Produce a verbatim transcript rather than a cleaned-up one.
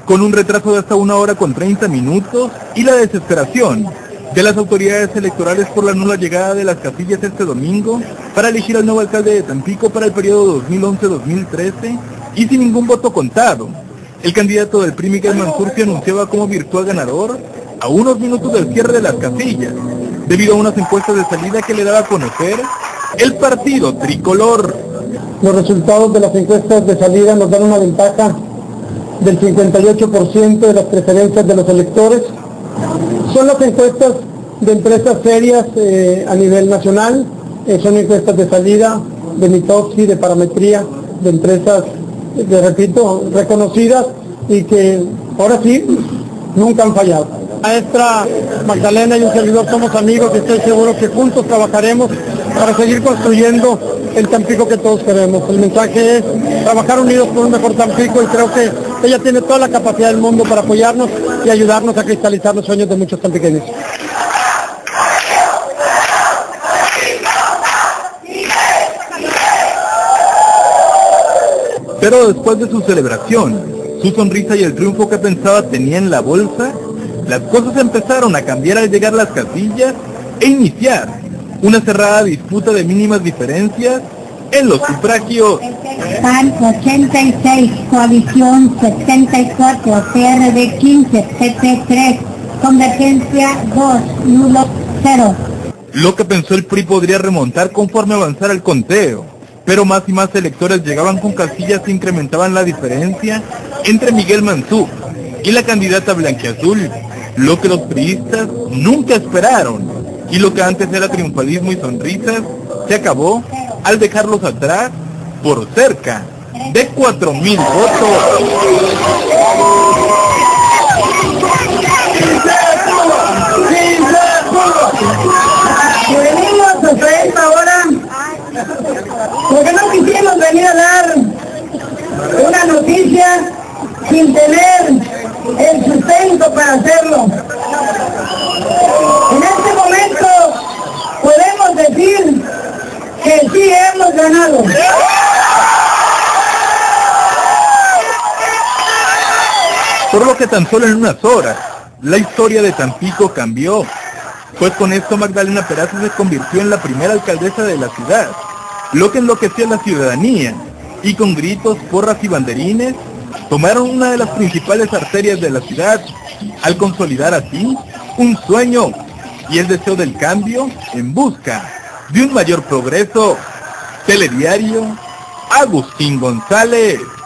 con un retraso de hasta una hora con treinta minutos y la desesperación de las autoridades electorales por la nula llegada de las casillas este domingo para elegir al nuevo alcalde de Tampico para el periodo dos mil once a dos mil trece y sin ningún voto contado. El candidato del P R I, Miguel Mansur, se anunciaba como virtual ganador a unos minutos del cierre de las casillas, debido a unas encuestas de salida que le daba a conocer el partido tricolor. Los resultados de las encuestas de salida nos dan una ventaja del cincuenta y ocho por ciento de las preferencias de los electores. Son las encuestas de empresas serias eh, a nivel nacional, eh, son encuestas de salida, de Mitofsky, de parametría, de empresas, de, repito, reconocidas y que ahora sí, nunca han fallado. Maestra Magdalena y un servidor somos amigos y estoy seguro que juntos trabajaremos para seguir construyendo el Tampico que todos queremos. El mensaje es trabajar unidos por un mejor Tampico y creo que ella tiene toda la capacidad del mundo para apoyarnos y ayudarnos a cristalizar los sueños de muchos tampiqueños. Pero después de su celebración, su sonrisa y el triunfo que pensaba tenía en la bolsa, las cosas empezaron a cambiar al llegar las casillas e iniciar una cerrada disputa de mínimas diferencias en los sufragios. P A N ochenta y seis, Coalición setenta y cuatro, C R D quince, P P tres, Convergencia dos, nulo cero. Lo que pensó el P R I podría remontar conforme avanzara el conteo, pero más y más electores llegaban con casillas e incrementaban la diferencia entre Miguel Mansur y la candidata blanquiazul, lo que los priistas nunca esperaron, y lo que antes era triunfalismo y sonrisas, se acabó al dejarlos atrás por cerca de cuatro mil votos. Venimos a esta hora porque no quisimos venir a dar una noticia sin tener el sustento para hacerlo. En este momento podemos decir que sí hemos ganado. Por lo que tan solo en unas horas, la historia de Tampico cambió, pues con esto Magdalena Peraza se convirtió en la primera alcaldesa de la ciudad, lo que enloqueció a la ciudadanía, y con gritos, porras y banderines, tomaron una de las principales arterias de la ciudad, al consolidar así un sueño y el deseo del cambio en busca de un mayor progreso. Telediario, Agustín González.